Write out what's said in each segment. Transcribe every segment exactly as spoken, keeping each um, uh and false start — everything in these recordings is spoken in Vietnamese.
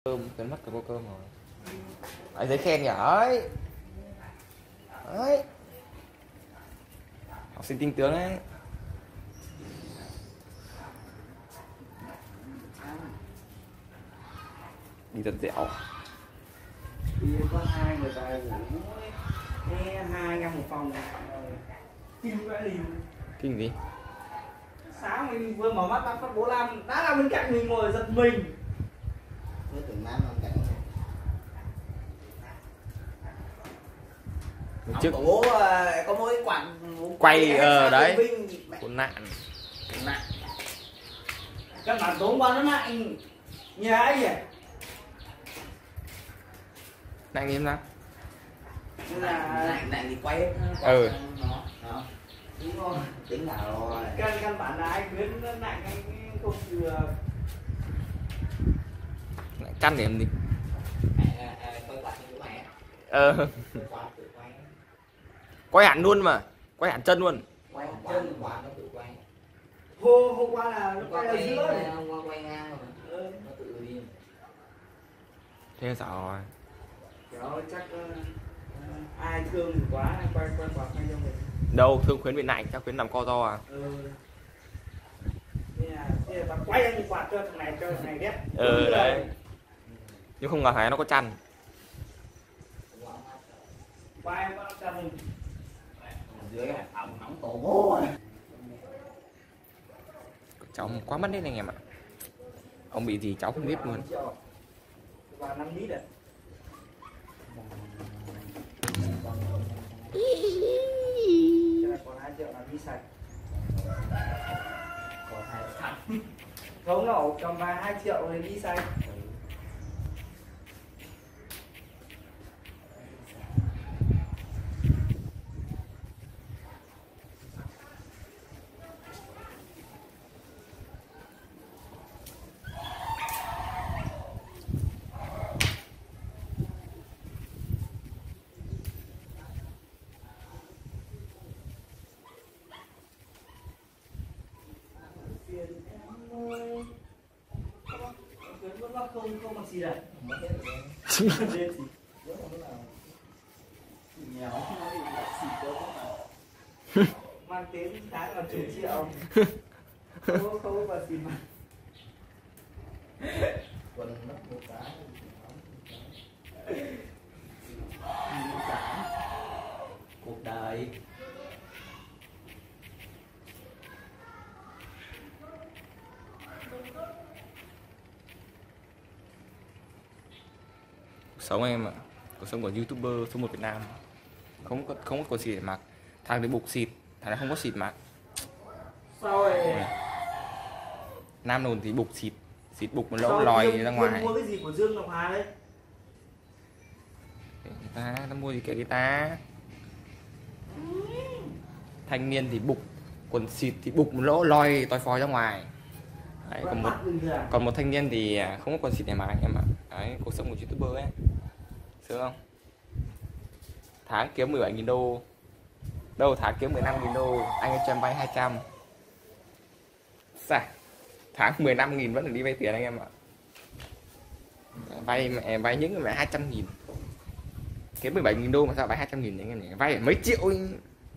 Cơm quên mất cái cô cơm rồi. Ở giấy khen giỏi đấy, học sinh tinh tướng đấy. Đi thật dẻo. Đi có hai người ta ngủ nghe hai ngăn một phòng kinh vãi lìn. Kinh gì? Sáng mình vừa mở mắt bắt bố Lam đã là bên cạnh mình ngồi giật mình. Với từng năm năm cảnh Trước bố có mỗi quạt quay ờ đấy con nạn nạn Các bạn tối qua nó nặng nhà ấy à? nạn im lắm Là nạn nạn thì quay hết ừ nó nó tính rồi tính nào rồi căn căn bản là anh khuyến nó nặng anh không được. lại căn để làm gì? quay quạt như mày Ờ quạt tự quay quay hẳn luôn mà, quay hẳn chân luôn. quay chân quạt nó tự quay. Hôm hôm qua là nó quay ở quay giữa này. hôm qua quay ngang rồi mà Ừ. nó tự đi. Thế sao rồi? Đó chắc uh, ai thương thì quá quay quay quạt hay cho mình. Đâu thương khuyến bị nạnh, chắc khuyến làm co to à? Ừ. Thế là, thế là tao quay anh quạt cho thằng này cho thằng này ghép. Ừ đấy. Nhưng không ngờ thấy nó có chăn. Quay em có cho mình. Dưới ổng nóng tổ bố rồi. Cháu quá mất đấy anh em ạ. Ông bị gì cháu không biết luôn. Và năm lít à. Thế là còn hai triệu là đi sạch. Còn hai thằng Không nổ cầm vài hai triệu rồi đi sạch. Không không bằng gì à? Lên gì? Nghèo không nói gì là xịt đâu mà. Mang đến tháng là chục triệu. Không không có gì mà. quần mất một cái cuộc đời. Cuộc sống em ạ, cuộc sống của YouTuber số một Việt Nam không có không có quần xịt để mặc. Thằng thì bục xịt, thằng này không có xịt mặc. Sao rồi? Nam nồn thì bục xịt, xịt bục một lỗ lòi ra ngoài. Mua cái gì của Dương Ngọc Hà đấy? Người ta nó mua gì kệ người ta. Thanh niên thì bục, quần xịt thì bục một lỗ lòi toi phoi ra ngoài. Đấy, còn một còn một thanh niên thì không có quần xịt để mặc anh em ạ. Đấy, cuộc sống của YouTuber ấy, sướng không? Tháng kiếm mười bảy nghìn đô, đâu tháng kiếm mười lăm nghìn đô, anh cho em vay hai trăm. Sao? Tháng mười lăm nghìn vẫn được đi vay tiền anh em ạ. Vay mẹ vay những mẹ hai trăm nghìn, kiếm mười bảy nghìn đô mà sao vay hai trăm nghìn anh em nhỉ? Vay mấy triệu anh,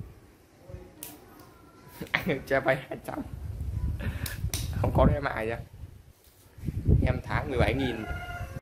anh cho vay hai trăm, không có để mại ra. Em tháng mười bảy nghìn